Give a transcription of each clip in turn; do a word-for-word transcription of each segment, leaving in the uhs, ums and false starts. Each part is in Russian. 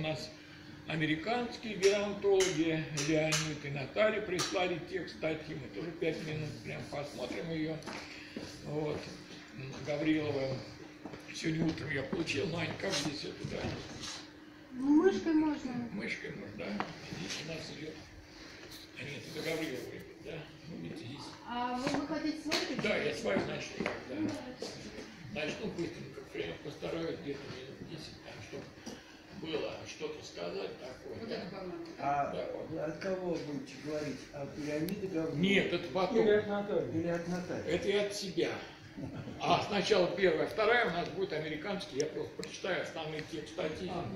нас американские геронтологи, Леонид и Наталья прислали текст статьи, мы тоже пять минут прям посмотрим ее. Вот, Гаврилова. Сегодня утром я получил, Мань, как здесь это, да? Мышкой можно. Мышкой можно, да? Здесь у нас идет. А нет, это Гаврилова, да? Ну, видите, здесь. А вы, вы хотите свою? Да, я свою начну, да. Начну быстренько, прям постараюсь где-то минут десять, там, чтобы было что-то сказать такое. Вот Да? это по-моему. А Да, вот. от кого будете говорить? От Леонида Гаврилова? Нет, это потом. Или от Натальи? Или от Натальи? Это и от себя. А сначала первая, вторая у нас будет американский, я просто прочитаю основные текст статьи. А,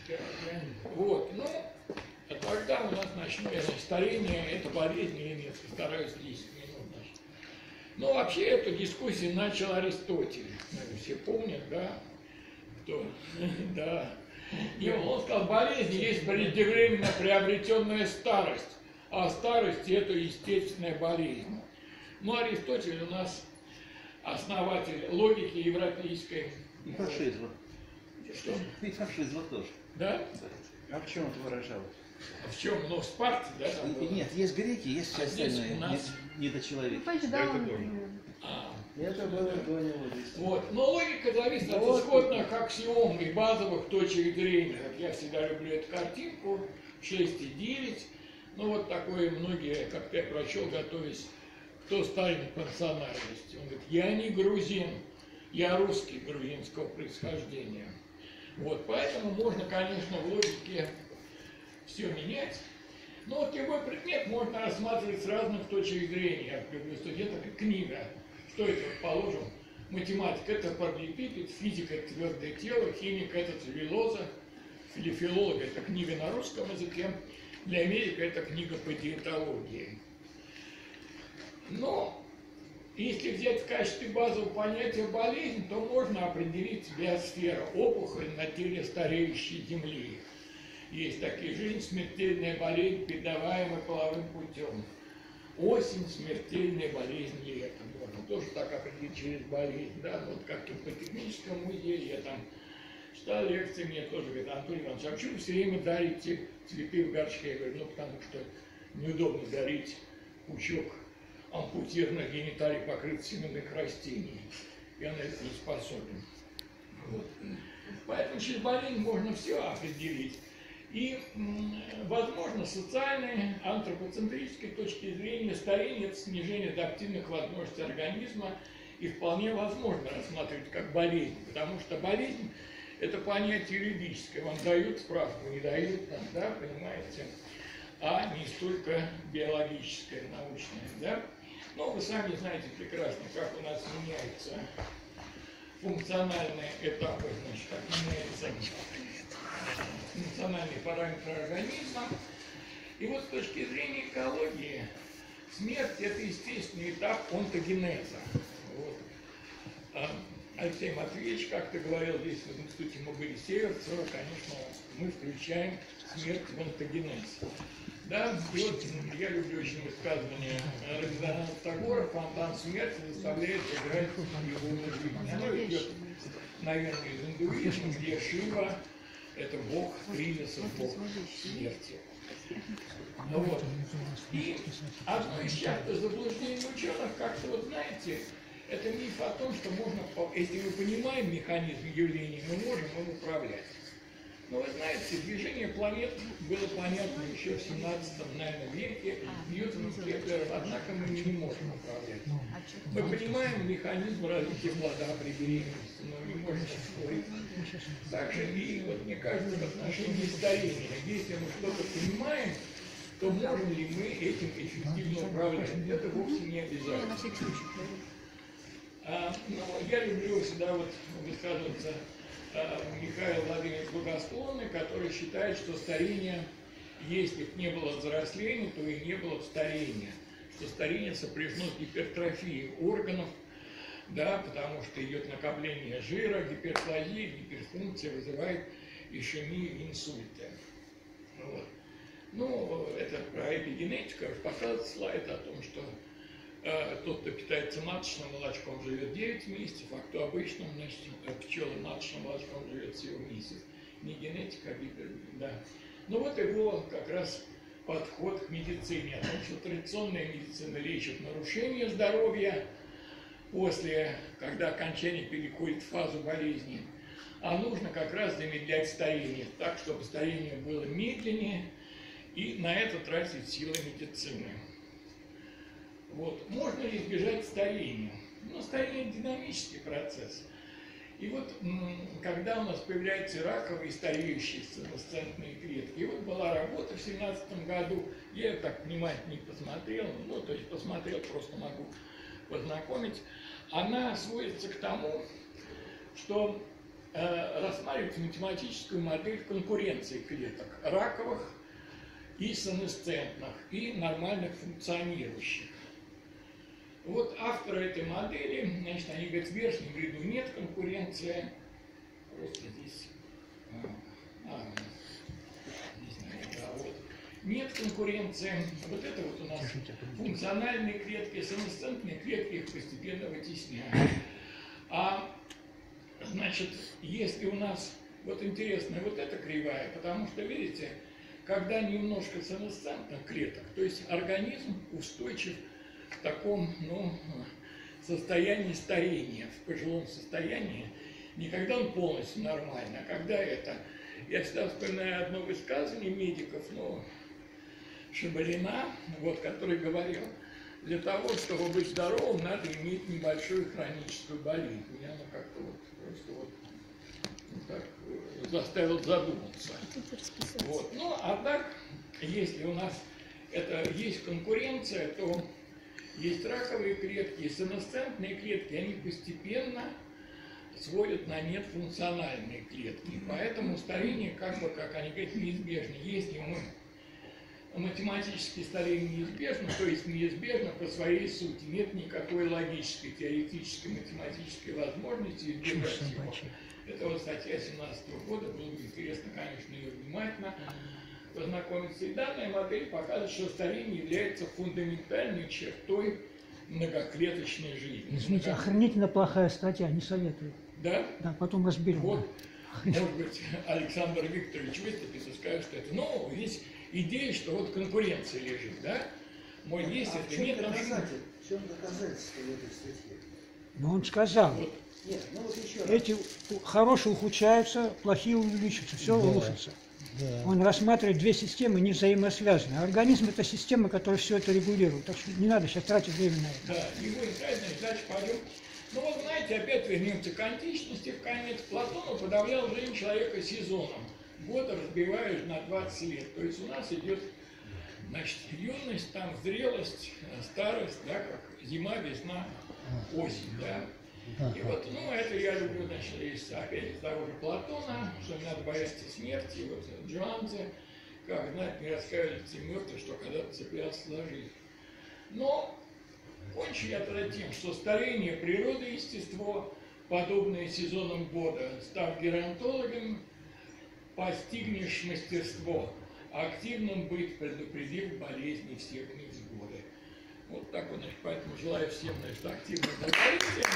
Вот, ну, а тогда у нас начнется старение, это болезнь или нет, постараюсь десять минут. Значит. Ну, вообще эту дискуссию начал Аристотель, наверное, все помнят, да? Кто? Да. И он сказал, болезнь есть преждевременно приобретенная старость, а старость это естественная болезнь. Ну, Аристотель у нас основатель логики европейской. И фашизма. Что? И фашизма тоже. Да? А в чем это выражалось? В чем? Ну, в Спарте, да? Там было? Нет, есть греки, есть все А здесь остальные у нас- не- недочеловеки. Ну, почти, да, он- А, Это было до него здесь. вот. Но логика зависит от Вот. исходных аксиом и базовых точек зрения. Как я всегда люблю эту картинку, шесть и девять. Ну, вот такое многие, как я прочел, готовясь, кто станет по национальности. Он говорит, я не грузин, я русский грузинского происхождения. Вот, поэтому можно, конечно, в логике все менять. Но вот любой предмет можно рассматривать с разных точек зрения. Я люблю, что это как книга. Что это, положим, математика – это параллелепипед, физика – это твердое тело, химика – это целлюлоза, или филолог – это книга на русском языке, для Америки это книга по диетологии. Но если взять в качестве базового понятия болезнь, то можно определить биосферу, опухоль на теле стареющей Земли. Есть такие жизнь, смертельная болезнь, передаваемая половым путем. Осень, смертельная болезнь лета. Можно тоже так определить через болезнь. Да? Вот как-то в политехническом музее я там читал лекции, мне тоже говорят, Анатолий Иванович, а почему вы все время дарите цветы в горшке? Я говорю, ну потому что неудобно дарить пучок ампутированных гениталий, покрыт семенных растений. Я на это не способен. Вот. Поэтому через болезнь можно все определить. И, возможно, с социальной, антропоцентрической точки зрения старение – это снижение адаптивных возможностей организма, и вполне возможно рассматривать как болезнь, потому что болезнь – это понятие юридическое, вам дают справку, не дают, там, да, понимаете, а не столько биологическое, научное, да. Но вы сами знаете прекрасно, как у нас меняются функциональные этапы, значит, как меняются функциональные параметры организма. И вот с точки зрения экологии, смерть – это естественный этап онтогенеза. Вот. А Алексей Матвеевич как-то говорил, здесь в институте мы были Северцева, конечно, мы включаем смерть в онтогенез. Да, и вот я люблю очень высказывание Рабиндрана Тагора, фонтан смерти заставляет играть его на жизнь. Оно идет, наверное, из индуизма, где Шива – это бог кризисов, бог смерти. Ну, вот. И одно из частых заблуждений ученых, как-то вот знаете, это миф о том, что можно, если мы понимаем механизм явления, мы можем им управлять. Но вы знаете, движение планет было понятно еще в семнадцатом, наверное, веке Ньютоном, Кеплером, однако мы не можем управлять. Мы понимаем механизм развития плода при беременности, но не можем ускорить. Также и вот мне кажется, в отношении старения, если мы что-то понимаем, то можем ли мы этим эффективно управлять? Это вовсе не обязательно. А, ну, я люблю всегда вот высказываться Михаил Владимирович Благосклонный, который считает, что старение, если бы не было взросления, то и не было бы старения. Что старение сопряжено с гипертрофией органов, да, потому что идет накопление жира, гиперплазия, гиперфункция вызывает ишемию и инсульты. Вот. Ну, это про эпигенетику, показывает слайд о том, что э, тот, кто питается маточным молочком, живет девять месяцев, а кто обычным, значит, пчелы маточным молочком живет всего месяц. не генетика, а гипербиология, да. Ну вот его как раз подход к медицине, о том, что традиционная медицина лечит нарушение здоровья после, когда окончание переходит в фазу болезни, а нужно как раз замедлять старение, так, чтобы старение было медленнее, и на это тратить силы медицины. Вот. Можно ли избежать старения? Ну, старение – динамический процесс. И вот, когда у нас появляются раковые стареющие сенесцентные клетки, и вот была работа в семнадцатом году, я ее так внимательно не посмотрел, ну, то есть посмотрел, просто могу познакомить, она сводится к тому, что э, рассматривает математическую модель конкуренции клеток раковых и сенесцентных, и нормальных функционирующих. Вот авторы этой модели, значит, они говорят, в верхнем ряду нет конкуренции, просто здесь, а, здесь наверное, да, вот, нет конкуренции, вот это вот у нас функциональные клетки, сенесцентные клетки их постепенно вытесняют. А, значит, если у нас, вот интересно, вот эта кривая, потому что, видите, когда немножко сенесцентных клеток, то есть организм устойчив в таком, ну, состоянии старения, в пожилом состоянии, не когда он полностью нормальный, а когда это... Я всегда вспоминаю одно высказывание медиков, ну, Шабалина, вот, который говорил, для того, чтобы быть здоровым, надо иметь небольшую хроническую болезнь. Меня она как-то вот, просто вот, ну, так, заставил задуматься. Вот. Ну, а так, если у нас это есть конкуренция, то есть раковые клетки и сенесцентные клетки, они постепенно сводят на нет функциональные клетки. И поэтому старение, как бы, как они говорят, неизбежно. Если мы математически старение неизбежно, то есть неизбежно по своей сути, нет никакой логической, теоретической, математической возможности избежать его. Это вот статья семнадцатого года, было бы интересно, конечно, ее внимательно познакомиться. И данная модель показывает, что старение является фундаментальной чертой многоклеточной жизни. Извините, охренительно плохая статья, не советую. Да? Да, потом разберем. Вот, может быть, Александр Викторович выступит и скажет, что это, ну, есть идея, что вот конкуренция лежит, да? Мой есть, а это в чем нет. доказатель? В чем доказательство в этой статье? Но он сказал, Вот. Нет, ну вот еще раз. эти хорошие ухудшаются, плохие увеличиваются, все Да. рушится. Да. Он рассматривает две системы не взаимосвязанные. Организм – это система, которая все это регулирует. Так что не надо сейчас тратить время на это. Да, не будем тратить, значит, дальше пойдем. Ну вот знаете, опять вернемся к античности, в конец. Платон подавлял жизнь человека сезоном. Годы разбиваешь на двадцать лет. То есть у нас идет, значит, юность, там зрелость, старость, да, как зима, весна, осень, да. И вот, ну, это я люблю, значит, из, опять из того же Платона, что не надо бояться смерти. И вот Джоанзе, как знать, не раскаивается мертвый, что когда-то цеплялся за жизнь. Но кончу я тогда тем, что старение природы и естество, подобное сезонам года, став геронтологом, постигнешь мастерство, активным быть, предупредив болезни всех невзгоды. Вот так вот, значит, поэтому желаю всем, значит, активно долголетия.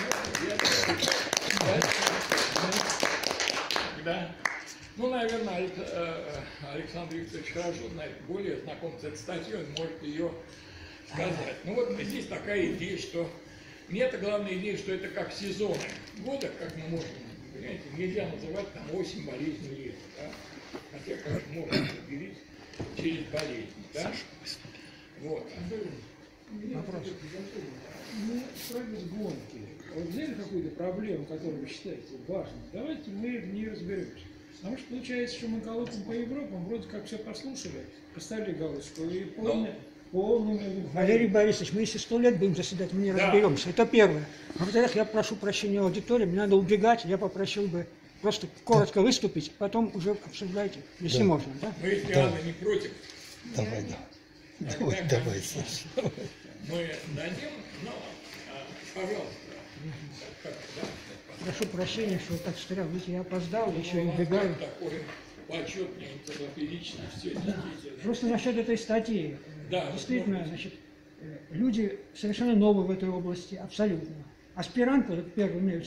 Да. Ну, наверное, Александр Викторович хорошо знает, более знаком с этой статьей, он может ее сказать. Ну вот здесь такая идея, что... Мне-то главная идея, что это как сезоны года, как мы можем, понимаете, нельзя называть там осень, болезнь, лето, да? Хотя, конечно, можно определить через болезнь, да? Вот. Вопрос. Мы прогноз гонки. Вот взяли какую-то проблему, которую вы считаете важной, давайте мы в ней разберемся. Потому что получается, что мы колотим по Европам, вроде как все послушали, поставили галочку и полный, полными... Валерий Борисович, мы если сто лет будем заседать, мы не Да. разберемся. Это первое. Во-вторых, я прошу прощения у аудитории, мне надо убегать, я попросил бы просто коротко выступить, потом уже обсуждайте, если Да. можно. Да? Мы, если Да. Анна не против, Давай, да. тогда, Давай, давай, Саша. мы дадим, но, а, пожалуйста, как, да, Прошу прощения, что так встрял. Видите, я опоздал, еще и у вас убегаю. такой почетный, энциклопедичный, все действительно. Просто насчет этой статьи. Да, Действительно, вот, значит, э, люди совершенно новые в этой области, абсолютно. Аспирант, вот этот первый Нельсон,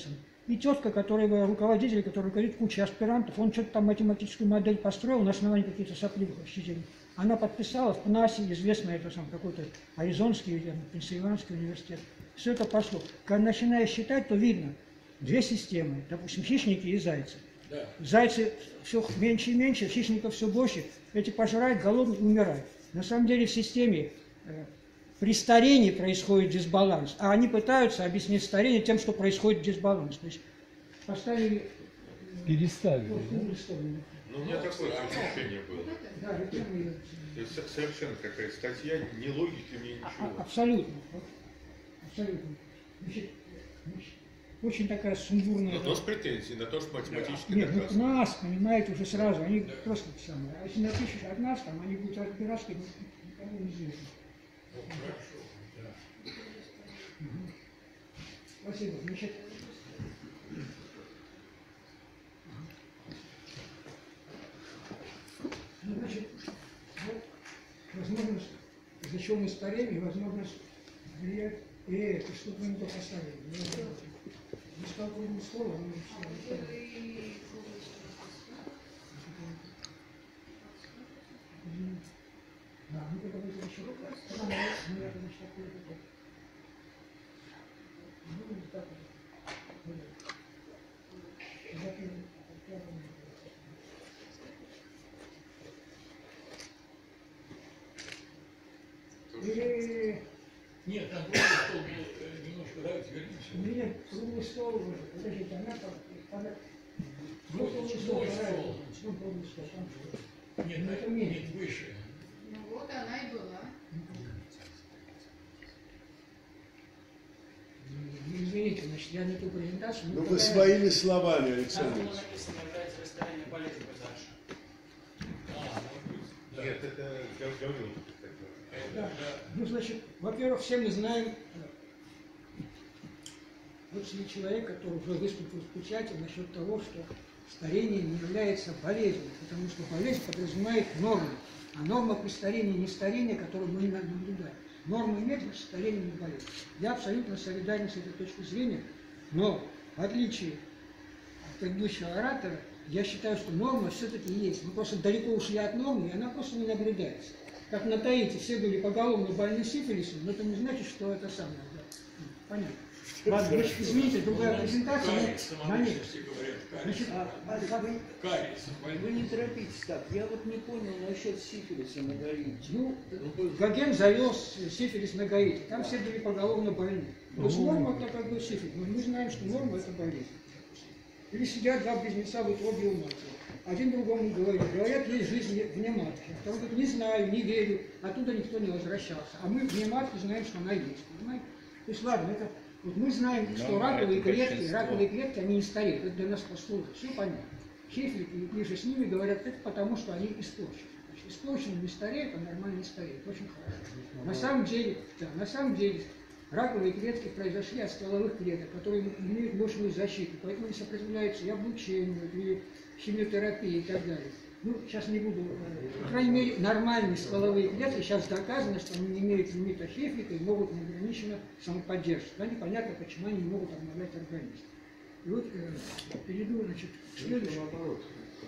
И тетка, которая руководитель, который руководит кучей аспирантов, он что-то там математическую модель построил на основании каких-то сопливых учителей. Она подписала в ПНАСе, известный это сам какой-то Аризонский или Пенсильванский университет. Все это пошло. Когда начинаешь считать, то видно две системы, допустим, хищники и зайцы. Да. Зайцы все меньше и меньше, хищников все больше, эти пожирают, голодные, умирают. На самом деле в системе э, при старении происходит дисбаланс, а они пытаются объяснить старение тем, что происходит дисбаланс. То есть поставили... Переставили. Ну, у меня такое ощущение было. Да, реклама ее. То есть совершенно какая статья, ни логики, ни А- ничего. Абсолютно. Абсолютно. Значит, значит, очень такая сумбурная... Но, но с претензией на то, что математически Нет, ну к доказано. нас, понимаете, уже сразу, они просто самое. А если напишешь от нас, там они будут разбираться, никому не известно. Ну, хорошо, да. Спасибо. Значит, ну, значит, вот, возможность изученной старения и возможность влиять, и это, что мы не то поставили. Не стал круглым словом, но не стал. Да, ну это будет еще. Да, ну, я, значит, такой вот. Ну, вот так вот. Закинем. Или Нет, там просто стол был э, немножко, давайте вернемся. у меня круглый стол уже. Подождите, она там. Она... Мой круглый стол, стол, мой да, стол. ну, круглый стол, там что? Нет, Ну, на- это меньше. нет, выше. Ну вот она и была. Ну, извините, значит, я не ту презентацию. Ну вы какая- своими словами, Там Александр. было написано, является растворение полезным дальше. А, может быть, да. Нет, это я говорил. Это, Да. да. Ну, значит, во-первых, все мы знаем, э, вот сидит человек, который уже выступил в печати насчет того, что старение не является болезнью, потому что болезнь подразумевает норму, а норма при старении не старение, которое мы не наблюдаем. Норма нет, значит, старение не болезнь. Я абсолютно солидарен с этой точки зрения, но в отличие от предыдущего оратора, я считаю, что норма все-таки есть. Мы просто далеко ушли от нормы, и она просто не наблюдается. Как на Таити все были поголовно больны сифилисом, но это не значит, что это самое. Да. Понятно. Ладно, значит, извините, другая презентация. Карий, но- самомышленности говорят, карий. Значит, А, а вы, Карий, вы не торопитесь так. Я вот не понял насчет сифилиса на Гаити. ну, Гоген завез сифилис на Гаити. Там все были поголовно больны. То есть норма это как бы сифилис. Но мы знаем, что норма это болезнь. Или сидят два близнеца в утробе у матери. Один другому говорит, говорят, есть жизнь вне матки. А второй говорит, не знаю, не верю, оттуда никто не возвращался. А мы вне матки знаем, что она есть. Понимаете? То есть, ладно, это, вот мы знаем, что раковые клетки, раковые клетки, они не стареют. Это для нас послужит. Все понятно. Хефлики и же с ними говорят, это потому, что они испорчены. Значит, испорчены не стареют, а нормально не стареют. Очень хорошо. На самом деле, да, на самом деле, раковые клетки произошли от стволовых клеток, которые имеют мощную защиту, поэтому не сопротивляются и облучению, и химиотерапии и так далее. Ну, сейчас не буду, э, по крайней мере, нормальные стволовые клетки, сейчас доказано, что они не имеют лимита Хефлика и могут неограниченно самоподдерживать. Да, непонятно, почему они не могут обновлять организм. И вот э, перейду, значит, к следующему. Наоборот.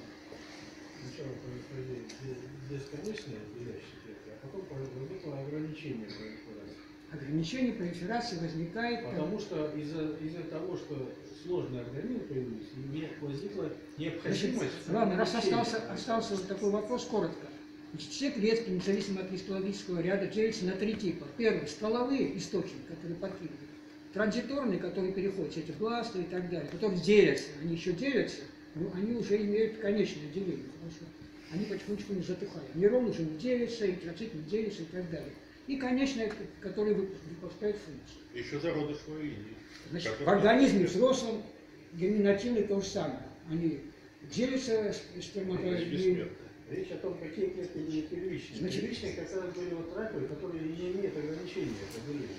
Сначала происходит бесконечное делящее клетки, а потом возникло ограничение пролиферации. Ограничение пролиферации возникает... э, Потому что из-за из-за того, что сложный организм появился, не возникла необходимость... Значит, ладно, раз остался, остался вот такой вопрос, коротко. Значит, все клетки, независимо от гистологического ряда, делятся на три типа. Первый – стволовые источники, которые подкидывают. Транзиторные, которые переходят, эти бласты и так далее, которые делятся. Они еще делятся, но они уже имеют конечное деление, потому что они потихонечку не затухают. Нейрон уже не делится, эритроцит не делится и так далее. И конечное, которое выпускает функцию. Еще зародышевая линия. Значит, Как в организме взрослом герминативны то же самое. Они делятся сперматоидами. Бессмертно. Речь о том, какие клетки были первичные. Значит, Первичные как раз были вот раковые, которые не имеют ограничения по делению.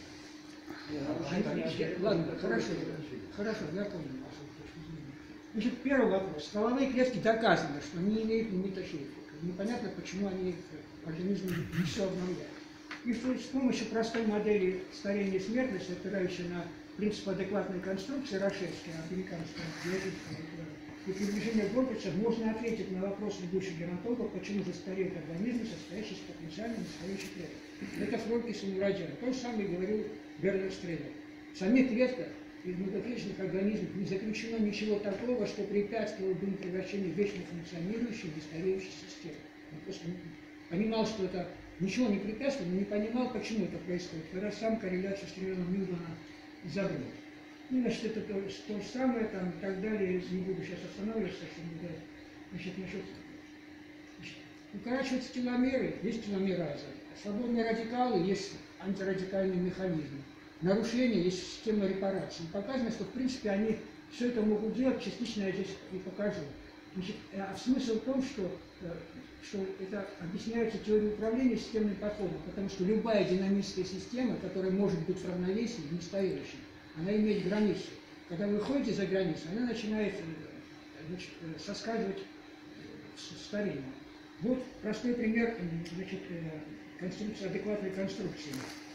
Они- Ладно, хорошо, хорошо, я понял вашу точку зрения. Значит, первый вопрос. Стволовые клетки доказано, что они имеют лимита Хефлика. Непонятно, почему они в организме не все обновляют. И с помощью простой модели старения и смертности, опирающей на принцип адекватной конструкции Рашевской, американского биологического, и приближение Горбача можно ответить на вопрос ведущих геронтологов, почему же стареют организмы, состоящие из потенциально недостающих клеток. Это Фронкис и Мурадян. То же самое говорил Бернард Стрелер. В самих клетках из многоклеточных организмов не заключено ничего такого, что препятствовало бы им превращению в вечно функционирующей, нестареющей системы. Он просто понимал, что это ничего не препятствует, но не понимал, почему это происходит. Когда сам корреляцию с Стрелером Милдона изобрел. Ну, значит, это то, то же самое, там, и так далее, не буду сейчас останавливаться, что значит, насчет, значит, укорачиваются теломеры, есть теломераза, свободные радикалы, есть антирадикальные механизмы, нарушения, есть система репарации. И показано, что, в принципе, они все это могут делать, частично я здесь и покажу. Значит, а смысл в том, что, что это объясняется теорией управления системным подходом, потому что любая динамическая система, которая может быть в равновесии, в настоящем, она имеет границу. Когда вы выходите за границу, она начинает, значит, соскальзывать в старение. Вот простой пример, значит, конструкции, адекватной конструкции.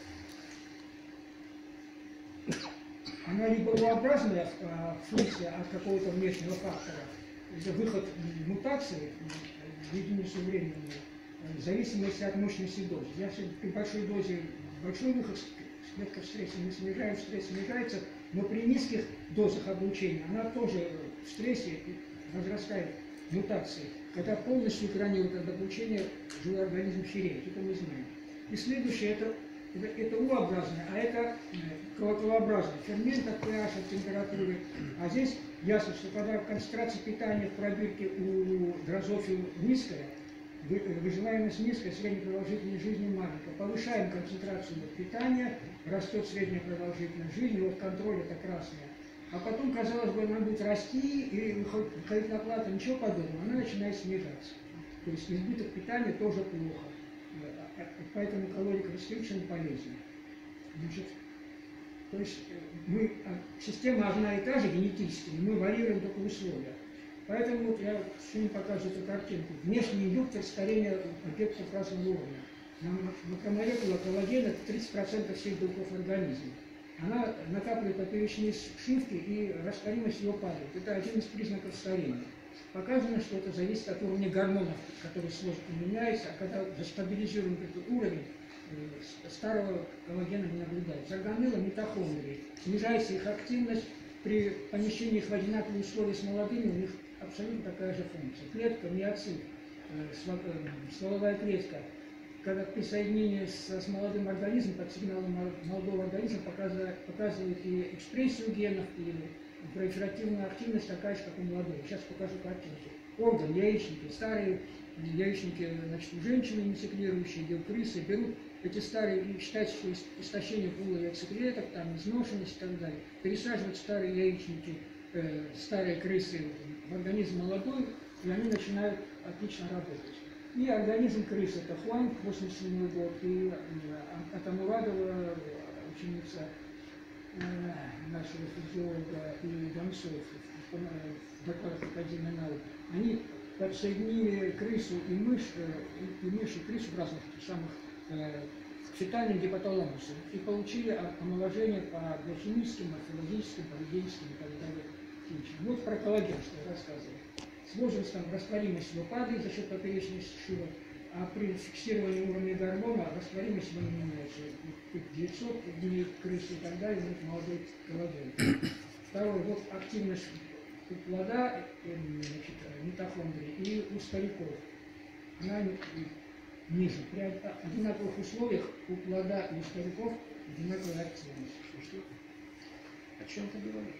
Она либо U-образная функция от какого-то внешнего фактора, это выход мутации в единицу времени, в зависимости от мощности дозы. Если при большой дозе большой выход клетка в стрессе не снижается, стресс снижается, но при низких дозах облучения она тоже в стрессе возрастает мутации. Когда полностью экранирует от облучения, живой организм хереет, это мы знаем. И следующее, это, это, это U-образное, а это колоколообразный фермент от pH, от температуры. А здесь ясно, что когда концентрация питания в пробирке у дрозофил низкая, выживаемость низкая, средняя продолжительность жизни маленькая. Повышаем концентрацию питания, растет средняя продолжительность жизни, вот контроль это красная. А потом, казалось бы, она будет расти и выходить на плату, ничего подобного, она начинает снижаться. То есть избыток питания тоже плохо. Поэтому caloric restriction полезен. Значит, то есть мы, система одна и та же генетически, мы варьируем только условия. Поэтому вот я сегодня показываю эту картинку. Внешний индуктор старения объектов разного уровня. Макромолекула коллагена – это тридцать процентов всех белков организма. Она накапливает поперечные шифты, и растворимость ее падает. Это один из признаков старения. Показано, что это зависит от уровня гормонов, которые сложно меняются, а когда застабилизируем этот уровень, старого коллагена не наблюдается. Органелла, митохондрии. Снижается их активность, при помещении их в одинаковые условия с молодыми у них абсолютно такая же функция. Клетка, миоцит, стволовая клетка. Когда присоединение с, с молодым организмом, под сигналом молодого организма показывает, показывает и экспрессию генов, и пролиферативную активность такая же, как у молодого. Сейчас покажу картинки. Орган, яичники, старые яичники, значит, у женщины нецеклирующие, где у крысы берут эти старые, и считается, что истощение пула яйцеклеток, там, изношенность и так далее. Пересаживают старые яичники, э, старые крысы в организм молодой, и они начинают отлично работать. И организм крысы, это Хуанг, восемьдесят седьмой год, и э, Атамурадова, ученица э, нашего физиолога, и Донцов в докладах Академии наук, они подсоединили крысу и мышь, э, и, и мышь, и крысу в разных самых э, фетальным гипоталамусом, и получили омоложение по биохимическим, морфологическим, поведенческим и так далее. Вот про коллаген, что я рассказывал. С возрастом растворимость его падает за счет поперечной шива, а при фиксировании уровня гормона растворимость его не меняется. девятьсот дней крысы и так далее, у них молодой коллаген. Второе, вот активность у плода, значит, митохондрии, и у стариков. Она ниже. При одинаковых условиях у плода и у стариков одинаковая активность. О чем ты говоришь?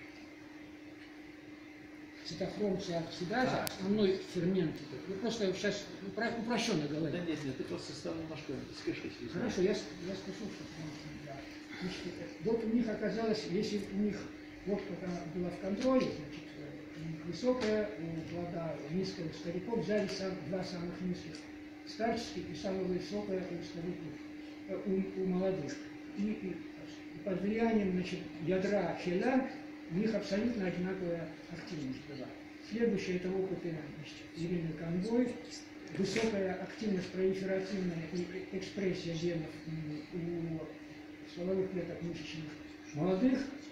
Цитохром оксидаза, основной фермент. Я просто сейчас упрощенно говорю. Да нет, нет, ты просто стал немножко спешить. Хорошо, я, я скажу, что да. Значит, вот у них оказалось, если у них вот как она была в контроле, значит, у них высокая, у плода низкая у стариков, взяли сам, два самых низких старческих и самое высокое у стариков, у, у молодых. И, и, и под влиянием, значит, ядра челя у них абсолютно одинаковая активность была. Следующее это опыты, значит, Ирины Конвой. Высокая активность пролиферативная и экспрессия генов у стволовых клеток мышечных молодых,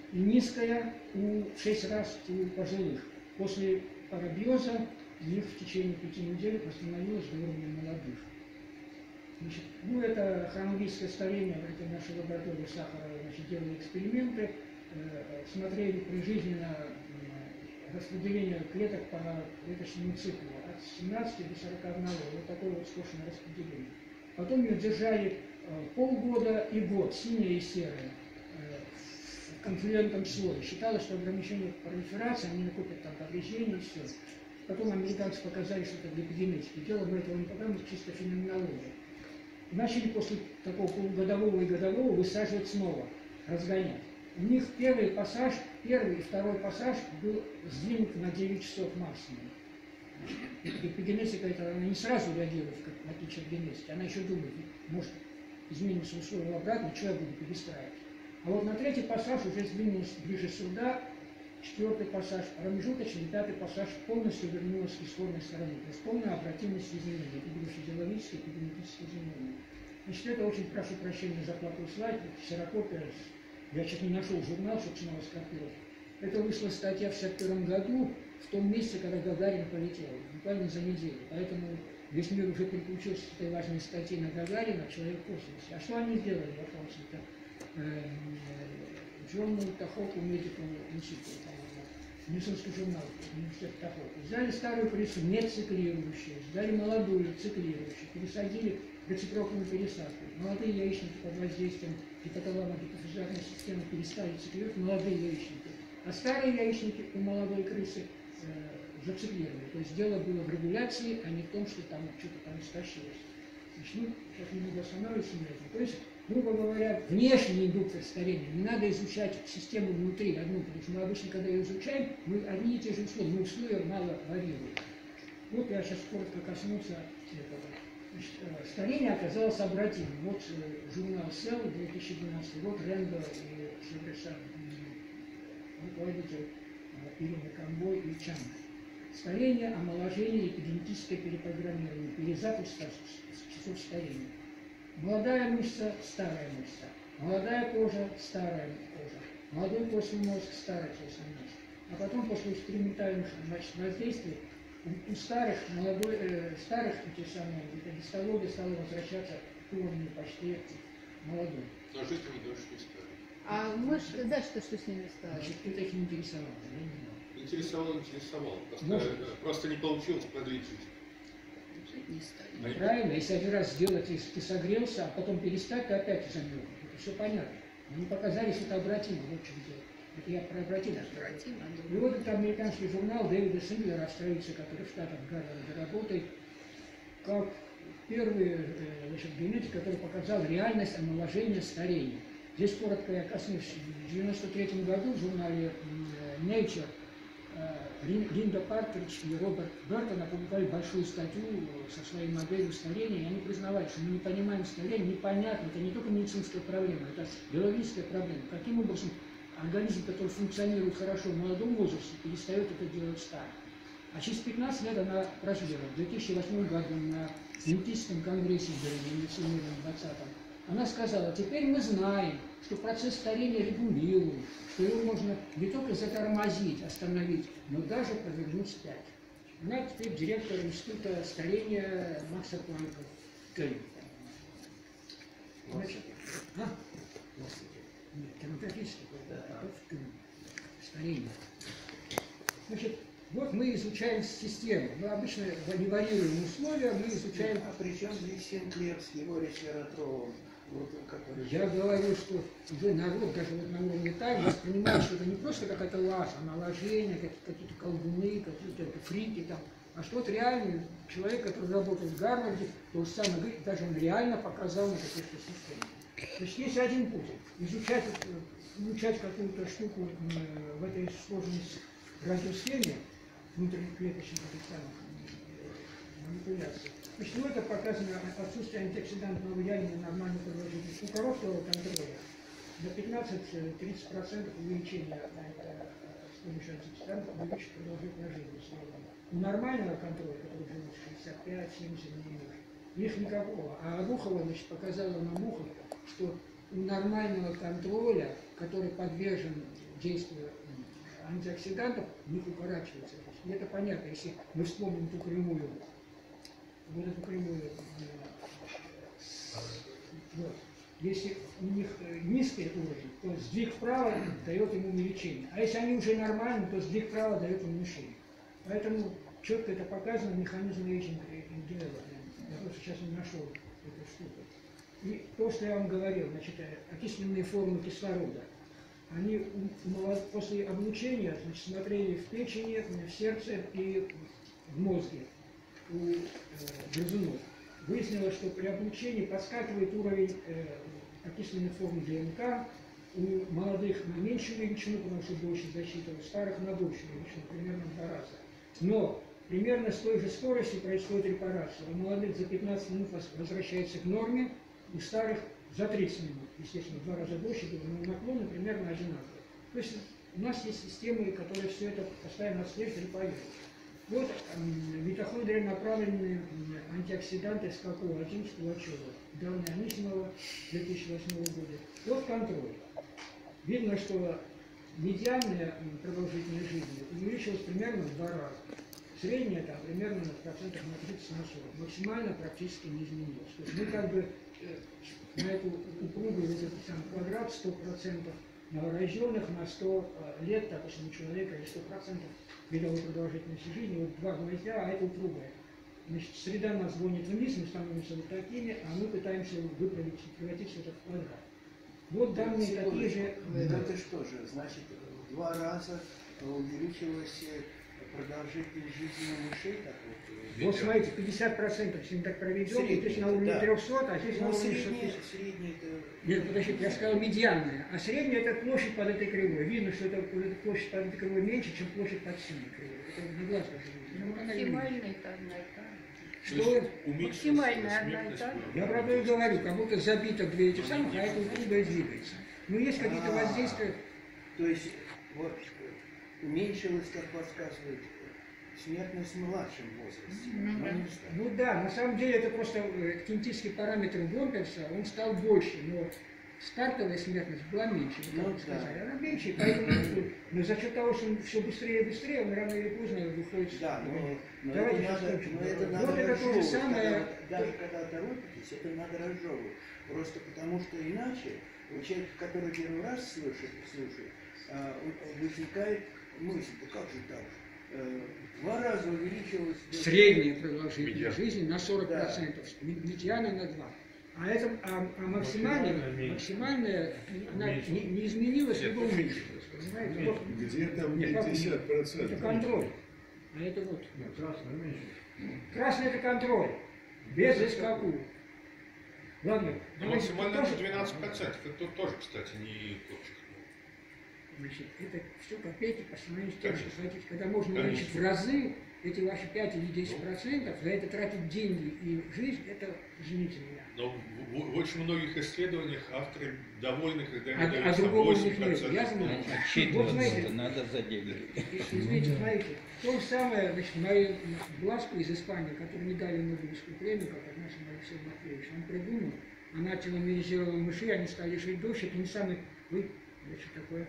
и низкая у, в шесть раз у пожилых. После парабиоза у них в течение пяти недель восстановилось до уровня молодых. Значит, ну, это хронологическое старение, в этой нашей лаборатории сахара, значит, делали эксперименты, э, смотрели прижизненно э, распределение клеток по клеточному циклу от семнадцати до сорока одного. Вот такое вот скошенное распределение. Потом ее держали э, полгода и год, синее и серое, э, в конфлюентном слое. Считалось, что ограничение пролиферации, они накопят там повреждения и все. Потом американцы показали, что это для эпигенетики. Дело в этом не потому, чисто феноменология. Начали после такого полугодового и годового высаживать снова, разгонять. У них первый пассаж, первый и второй пассаж был сдвинут на девять часов максимум. Эпигенетика это она не сразу реагирует, как в отличие от генетики, она еще думает, может изменится условия обратно, что я буду перестраивать. А вот на третий пассаж уже сдвинулся ближе сюда, четвертый пассаж, промежуточный, пятый пассаж полностью вернулась к исходной стороне. То есть полная обратимость изменений, эпигенетические, эпигенетические изменения. Значит, это очень, прошу прощения за плохой слайд, ксерокопия, я чуть не нашел журнал, чтобы снова скопировать. Это вышла статья в шестьдесят первом году, в том месте, когда Гагарин полетел, буквально за неделю. Поэтому весь мир уже переключился с этой важной статьи на Гагарина, человек в космосе. А что они сделали, вопросы-то? Journal Тахоку Medical Institute, медицинский журнал, университет Тахоку. Взяли старую прессу, не циклирующую, взяли молодую, циклирующую, пересадили рецепрокную пересадку. Молодые яичники под воздействием гипоталамо-гипофизарной системы перестали циклировать, молодые яичники. А старые яичники у молодой крысы э, зациклировали. То есть дело было в регуляции, а не в том, что там что-то там истощилось. Значит, ну, сейчас немного останавливаюсь на этом. То есть, грубо говоря, внешний индуктор старения. Не надо изучать систему внутри одну, потому что мы обычно, когда ее изучаем, мы одни и те же условия, но условия мало варьируем. Вот я сейчас коротко коснулся этого. Значит, старение оказалось обратимым. Вот журнал Cell, две тысячи двенадцатый год, Рэндо и Шебеша, руководитель Ирина Камбой и Чан. Старение, омоложение, эпигенетическое перепрограммирование, перезапуск часов старения. Молодая мышца, старая мышца. Молодая кожа, старая кожа. Молодой костный мозг, старый костный мозг. А потом, после экспериментальных воздействий, у, у старых, молодой, э, старых эти самые, гистология стала возвращаться к уровню почти молодой. Но жить они дольше не стали. А мышь дальше-то что с ними стало? Значит, это их не интересовало, я не знаю. Интересовал, интересовал. Просто, Может. просто не получилось продлить жизнь. Не стали. Правильно, если один раз сделать, если ты согрелся, а потом перестать, ты опять замерз. Это все понятно. Они показали, что это обратимо, вот что дело. Это я про обратимость. Обратимо. И вот это американский журнал Дэвида Синглера, австралийца, который в Штатах Гарварда работает, как первый значит, генетик, который показал реальность омоложения старения. Здесь коротко я коснусь. В девяносто третьем году в журнале Nature Линда Партридж и Роберт Бертон опубликовали большую статью со своей моделью старения, и они признавали, что мы не понимаем старение, непонятно, это не только медицинская проблема, это биологическая проблема. Каким образом организм, который функционирует хорошо в молодом возрасте, перестает это делать старым. А через пятнадцать лет она прожила. В две тысячи восьмом году на генетическом конгрессе в медицине двадцатом она сказала, теперь мы знаем, что процесс старения регулируем, что его можно не только затормозить, остановить, но даже повернуть вспять. Она теперь директор института старения Макса Планка. Значит, а? Нет, демографический старение. Значит, вот мы изучаем систему. Мы обычно не варьируем условия, мы изучаем... А при чем здесь Сенклер с его ресвератровым? Вот, который... Я говорю, что уже народ, даже вот на уровне тайны, воспринимает, что это не просто какая-то ложь, а наложение, какие-то колдуны, какие-то фрики там, а что вот реальный человек, который работает в Гарварде, то же самое говорит, даже он реально показал на каких-то системах. Значит, есть один путь. Изучать, изучать какую-то штуку в этой сложной радиосхеме, внутриклеточных манипуляций. Значит, ну это показано отсутствие антиоксидантного влияния на нормальную продолжительность. У короткого контроля до пятнадцати-тридцати процентов увеличения с помощью антиоксидантов увеличит продолжительность жизни. У нормального контроля, который живет шестьдесят пять-семьдесят минут, их никакого. А Рухова, значит, показала нам Мухов, что у нормального контроля, который подвержен действие м, антиоксидантов, у них укорачивается. И это понятно, если мы вспомним ту прямую, вот эту прямую, вот, если у них низкий уровень, то сдвиг вправо дает им увеличение. А если они уже нормальны, то сдвиг вправо дает уменьшение. Поэтому четко это показано в механизме aging development. Я просто сейчас не нашел эту штуку. И то, что я вам говорил, значит, окисленные формы кислорода, они у, у, после облучения, значит, смотрели в печени, в сердце и в мозге у э, грызунов. Выяснилось, что при облучении подскакивает уровень э, окисленных форм ДНК, у молодых на меньшую величину, потому что больше защиты, у старых на большую величину, примерно в два раза. Но примерно с той же скоростью происходит репарация. У молодых за пятнадцать минут возвращается к норме, у старых за тридцать минут. Естественно, в два раза больше, но наклоны примерно одинаковые. То есть у нас есть системы, которые все это постоянно отслеживают и поверят. Вот митохондрия направленные антиоксиданты эс ка ко один Скулачева, данные Анисимова две тысячи восьмого года. Вот контроль. Видно, что медианная продолжительность жизни увеличилась примерно в два раза. Средняя там примерно на процентах на тридцать на сорок. Максимально практически не изменилось. То есть мы как бы э, на эту упругую вот этот сам квадрат сто процентов новорожденных на сто лет, допустим, у человека или сто процентов годовой продолжительности жизни, вот два гвоздя, а это упругая. Значит, среда нас гонит вниз, мы становимся вот такими, а мы пытаемся выправить, превратить это в квадрат. Вот данные такие же... Это что же, значит, в два раза увеличилась продолжительность жизни у мышей? Так вот, вот смотрите, пятьдесят процентов, если мы так проведем, средний, вот здесь на уровне да. трехсот, а здесь ну, на уровне средний, шестисот. средний это... Нет, подождите, я сказал медианная, а средняя это площадь под этой кривой. Видно, что это, эта площадь под этой кривой меньше, чем площадь под синей кривой. Это на глаз даже видно. Ну, максимальная это одна и та же. Что? Максимальная одна и та же. Я правда и говорю, как будто забито две эти самых, а это упругое двигается. Но есть какие-то А, воздействия. То есть, вот, уменьшилась, как подсказывает, смертность в младшем возрасте. Ну, но да. не в старом. Ну да, на самом деле это просто э, кинетический параметр Гомперса, он стал больше, но стартовая смертность была меньше, вы Ну, как да. сказали. Она меньше, поэтому но за счет того, что он все быстрее и быстрее, он рано или поздно выходит. Да, но, но Давайте это надо, закончим. но это Вот надо это то же разжевывать. самое. Когда вот- даже когда торопитесь, это надо разжевывать. Просто потому что иначе у человека, который первый раз слушает, слушает а, у- возникает мысль, да как же так? Э, Два раза увеличилась... Средняя продолжительность Медиана. жизни на сорок процентов, медиана на два. А, это, а, а максимальная, максимальная она не, не изменилась, либо уменьшилась. Понимаете? Вот. Где там Нет, как пятьдесят процентов? Это контроль. А это вот. Красный меньше. Красный это контроль. Без эс ка ко. Ладно. Ну, давайте максимально тоже- двенадцать процентов. Это тоже, кстати, не топчик. Значит, это все копейки по сравнению с тем, что Конечно. хотите. Когда можно Конечно. увеличить в разы эти ваши пять или десять процентов, за это тратить деньги и жизнь, это, извините меня. Но в, в- в очень многих исследованиях авторы довольны, когда А, они дают а там другого у них восемь нет. процентов. Я знаю. Вот Отчитываться смотрите, надо за деньги. извините, смотрите, то же самое, значит, мою Бласку из Испании, которой не дали Нобелевскую премию, как от нашего Алексея Матвеевича, он придумал, она теломеризировала мышей, они стали жить дольше, это не самый... Вы, это что такое?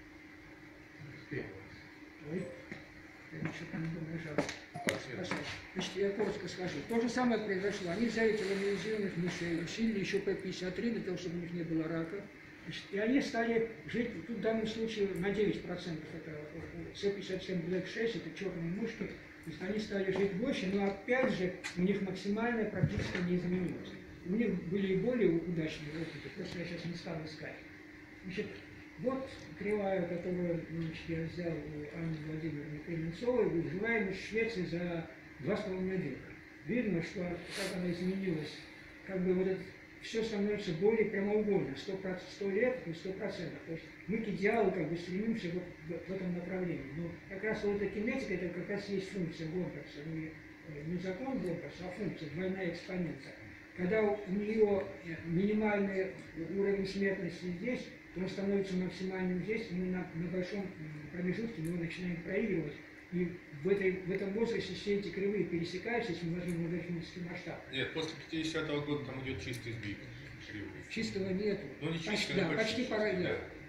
Ой, я ничего там не думаю, жалко. Значит, я коротко скажу. То же самое произошло. Они взяли теломеризированных мышей, усилили еще пэ пятьдесят три для того, чтобы у них не было рака. Значит, и они стали жить, тут в данном случае на девять процентов, это цэ пятьдесят семь блэк шесть, это черные мышки, то есть они стали жить больше, но опять же у них максимальное практически не изменилось. У них были и более удачные опыты, просто я сейчас не стану искать. Значит, вот кривая, которую значит, я взял у Анны Владимировны Кременцовой, выживаемость в Швеции за два с половиной века. Видно, что как она изменилась, как бы вот это все становится более прямоугольно, сто лет и сто процентов. То есть мы к идеалу как бы стремимся вот в, в этом направлении. Но как раз вот эта кинетика, это как раз есть функция Гомперса, не, не закон Гомперса, а функция, двойная экспоненция. Когда у нее минимальный уровень смертности здесь, то он становится максимальным здесь, и мы на, на большом промежутке мы начинаем проигрывать. И в, этой, в этом возрасте все эти кривые пересекаются, если мы возьмем логарифмический масштаб. Нет, после пятидесятого года там идет чистый сдвиг кривой. Чистого нету. Ну, не Почти, чистый, да, но почти почти параллельно. да.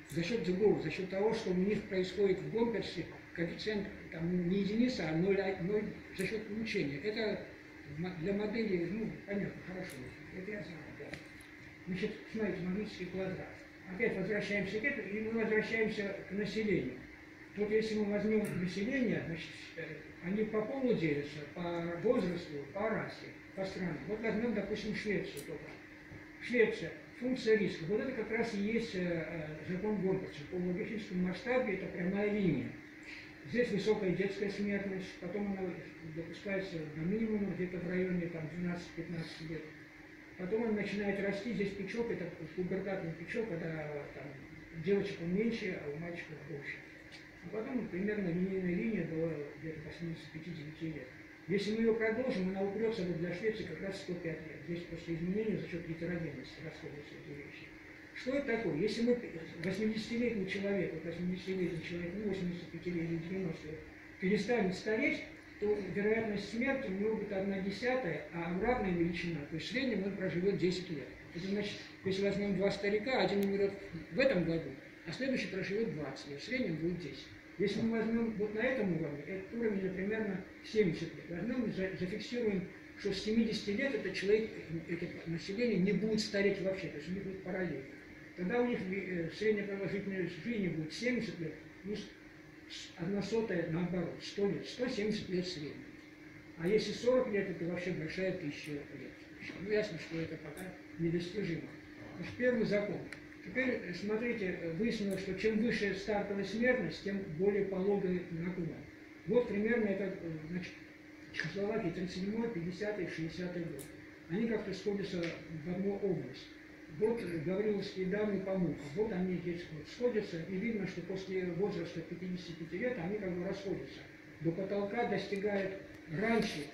За счет другого, за счет того, что у них происходит в Гомперсе коэффициент там, не единица, а ноль, ноль за счет получения. Это для модели, ну, понятно, хорошо. Это я знаю, да. Значит, смотрите, магнитический квадрат. Опять возвращаемся к этому, и мы возвращаемся к населению. Вот если мы возьмем население, значит, они по полу делятся, по возрасту, по расе, по странам. Вот возьмем, допустим, Швецию только. Швеция. Функция риска. Вот это как раз и есть э, закон Гомперса. По логическому масштабе это прямая линия. Здесь высокая детская смертность, потом она допускается до минимума, где-то в районе двенадцати-пятнадцати лет. Потом он начинает расти, здесь пучок, это пубертатный пучок, когда там, девочек он меньше, а у мальчиков больше. А потом примерно линейная линия до где-то восьмидесяти пяти-девяти лет. Если мы ее продолжим, она упрется вот для Швеции как раз сто пять лет. Здесь после изменения за счет гетерогенности расходятся эти вещи. Что это такое? Если мы восьмидесятилетний человек, вот восьмидесятилетний человек, ну восемьдесят пяти лет или девяноста лет, перестанет стареть, то вероятность смерти у него будет одна десятая, а обратная величина, то есть в среднем он проживет десять лет. Это значит, если возьмем два старика, один умрет в этом году, а следующий проживет двадцать лет, в среднем будет десять. Если мы возьмем вот на этом уровне, этот уровень, например, на семьдесят лет, возьмем и зафиксируем, что с семидесяти лет этот человек, это население не будет стареть вообще, то есть у них будет параллельно. Тогда у них средняя продолжительность жизни будет семьдесят лет, плюс одна сотая наоборот, сто лет, сто семьдесят лет средний. А если сорок лет, это вообще большая тысяча лет. Ну, ясно, что это пока недостижимо. Значит, первый закон. Теперь, смотрите, выяснилось, что чем выше стартовая смертность, тем более пологий наклон. Вот примерно это, значит, Чехословакия тридцать седьмой, пятидесятый, шестидесятый год. Они как-то сходятся в одну область. Вот Гавриловские дамы по мухам. Вот они здесь вот сходятся, и видно, что после возраста пятидесяти пяти лет они как бы расходятся. До потолка достигает раньше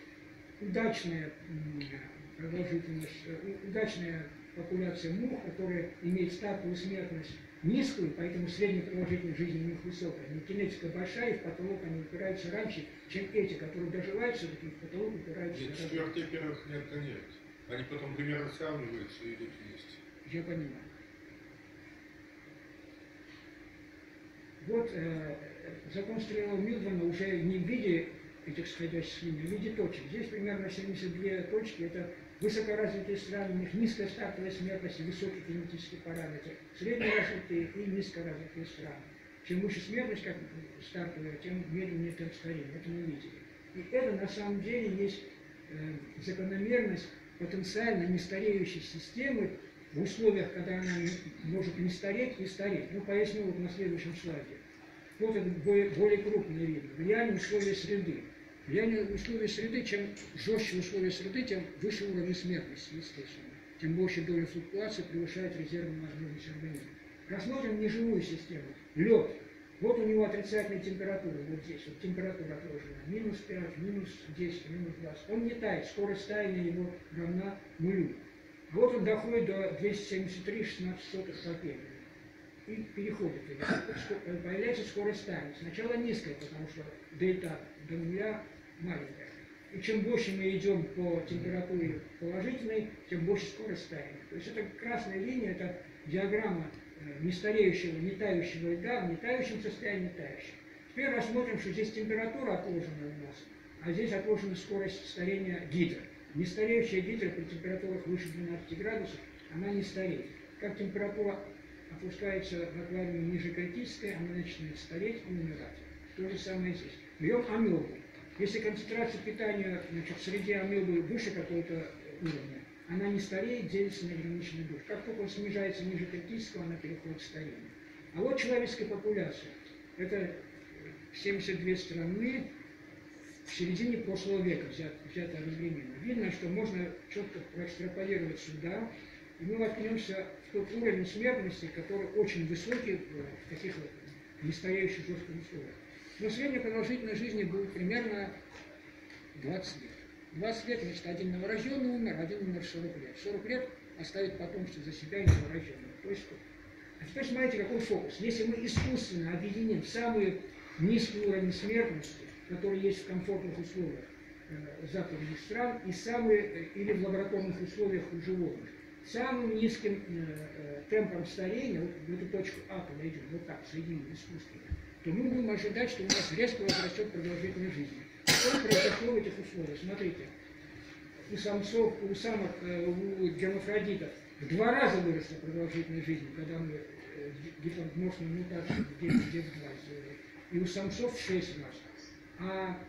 удачная продолжительность, удачная популяция мух, которая имеет стартовую смертность низкую, поэтому средняя продолжительность жизни у них высокая. Но кинетика большая, и в потолок они упираются раньше, чем эти, которые доживают все-таки, в потолок упираются. Нет, четвертые первых нет, нет. Они потом примерно сравниваются и идут вместе. Я понимаю. Вот э, закон Стрелова-Милдмана уже не в виде этих сходящих линий, а в виде точек. Здесь примерно семьдесят две точки, это высокоразвитые страны, у них низкая стартовая смертность и высокий генетический параметр. Среднеразвитые и низкоразвитые страны. Чем выше смертность, как стартовая, тем медленнее темп старения. Это мы видели. И это на самом деле есть э, закономерность потенциально нестареющей системы в условиях, когда она может не стареть и стареть. Ну, поясню вот на следующем слайде. Вот это более, более крупное видно. Влияние условий среды. Влияние условий среды, чем жестче условия среды, тем выше уровень смертности, естественно. Тем больше доля флуктуации превышает резервную возможность организма. Рассмотрим неживую систему. Лед. Вот у него отрицательная температура, вот здесь, вот температура отложена. минус пять, минус десять, минус двадцать. Он не тает, скорость таяния его равна нулю. А вот он доходит до двухсот семидесяти трёх целых шестнадцати сотых копеек. И переходит. Появляется скорость таяния. Сначала низкая, потому что дельта до нуля маленькая. И чем больше мы идем по температуре положительной, тем больше скорость таяния. То есть это красная линия, это диаграмма нестареющего, не тающего льда, в нетающем состоянии тающего. Теперь рассмотрим, что здесь температура отложена у нас, а здесь отложена скорость старения гидро. Нестареющая гидра при температурах выше двенадцати градусов, она не стареет. Как температура опускается в аквариуме ниже критической, она начинает стареть и умирать. То же самое здесь. Берем амебу. Если концентрация питания, значит, в среде амебы выше какого-то уровня, она не стареет, делится на ограниченный душ. Как только он снижается ниже критического, она переходит в старение. А вот человеческая популяция. Это семьдесят две страны в середине прошлого века, взято, взято одновременно. Видно, что можно четко проэкстраполировать сюда, и мы воткнемся в тот уровень смертности, который очень высокий в таких вот нестареющих жестких условиях. Но средняя продолжительность жизни будет примерно двадцать лет. двадцать лет, значит, один новорожденный умер, один умер в сорок лет. В сорок лет оставит потомство за себя и новорожденного. То есть, а теперь смотрите, какой фокус. Если мы искусственно объединим самый низкий уровень смертности, который есть в комфортных условиях э, западных стран, и самые, или в лабораторных условиях у животных, самым низким э, темпом старения, вот в эту точку А подойдем, вот так, соединим искусственно, то мы будем ожидать, что у нас резко возрастет продолжительность жизни. Что произошло в этих условиях? Смотрите, у самцов, у самок, у гермафродитов в два раза выросла продолжительность жизни, когда мы э, гипоморфную мутацию в ди эф два сделали, и у самцов в шесть раз. А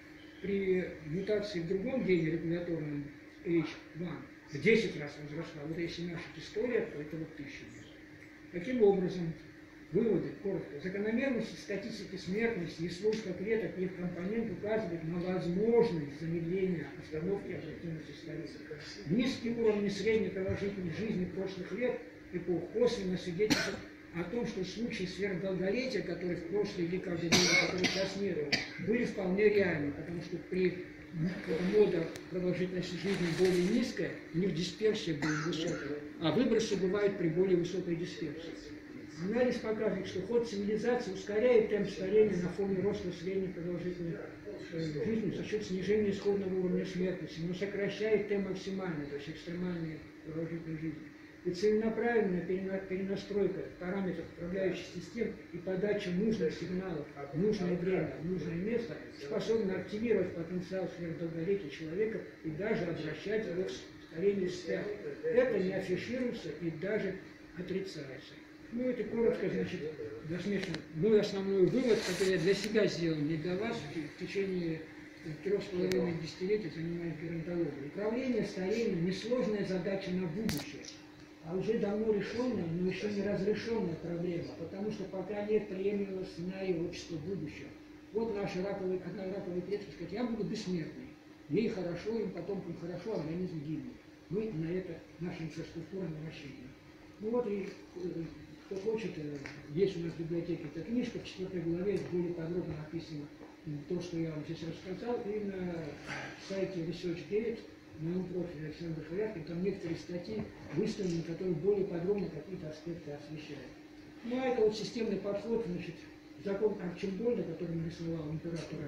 при мутации в другом гене регуляторном эйч один в десять раз возросла. Вот если наша история, то это вот тысяча. Таким образом, выводы, коротко. Закономерности статистики смертности и свойства клеток и их компонент указывают на возможность замедления остановки обратимости старения. Низкие уровни средней продолжительности жизни прошлых лет эпох косвенно свидетельствуют о том, что случаи сверхдолголетия, которые в прошлые века годы, которые сейчас миру, были вполне реальны, потому что при мода продолжительности жизни более низкая, у них дисперсия более высокая, а выбросы бывают при более высокой дисперсии. Анализ показывает, что ход цивилизации ускоряет темп старения на фоне роста средней продолжительности жизни за счет снижения исходного уровня смертности, но сокращает темп максимальной, то есть экстремальной продолжительной жизни. И целенаправленная перенастройка параметров управляющих систем и подача нужных сигналов в нужное время, в нужное место способна активировать потенциал сверхдолголетия человека и даже обращать его в старение вспять. Это не афишируется и даже отрицается. Ну, это коротко, значит, досмешно. Мой основной вывод, который я для себя сделал, не для вас, в течение трех с половиной десятилетий занимаюсь геронтологией. Управление старением – несложная задача на будущее, а уже давно решенная, но еще не разрешенная проблема, потому что пока нет приемлемого сценария общества будущего. Вот наша раковая, одна раковая клетка сказать, я буду бессмертной, ей хорошо, им потомкам хорошо, а организм гибнет. Мы на это, наша инфраструктура не рассчитана. Ну вот и кто хочет, есть у нас в библиотеке эта книжка, в четвертой главе более подробно описано то, что я вам здесь рассказал, и на сайте Research девять, в моем профиле Александр Хряткин, там некоторые статьи выставлены, которые более подробно какие-то аспекты освещают. Ну а это вот системный подход, значит, закон Арчимбольда, который нарисовал император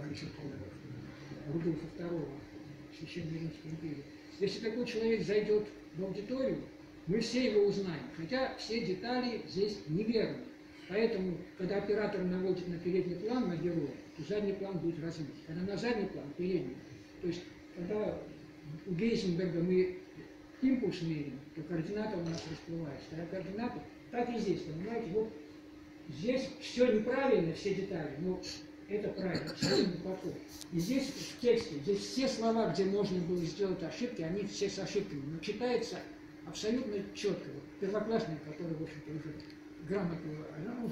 Рудольфа второго, Священной Римской империи. Если такой человек зайдет в аудиторию, мы все его узнаем, хотя все детали здесь неверны. Поэтому, когда оператор наводит на передний план, на героя, то задний план будет размыт. Когда на задний план, передний. То есть, когда у Гейзенберга мы импульс меряем, то координата у нас расплывается. А координаты, так и здесь, понимаете, вот здесь все неправильно, все детали, но это правильно, системный подход. И здесь в тексте, здесь все слова, где можно было сделать ошибки, они все с ошибками, но читается абсолютно четко. Вот, первоклассник, который, в общем-то, уже грамотно анонс.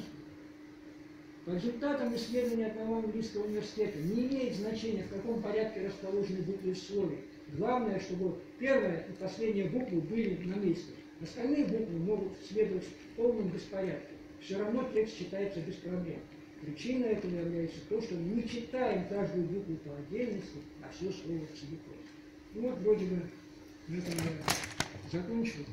По результатам исследования одного английского университета не имеет значения, в каком порядке расположены буквы в слове. Главное, чтобы первая и последняя буквы были на месте. Остальные буквы могут следовать в полном беспорядке. Все равно текст читается без проблем. Причиной этого является то, что мы не читаем каждую букву по отдельности, а все слово целиком. Ну вот, вроде бы, на этом я закончил.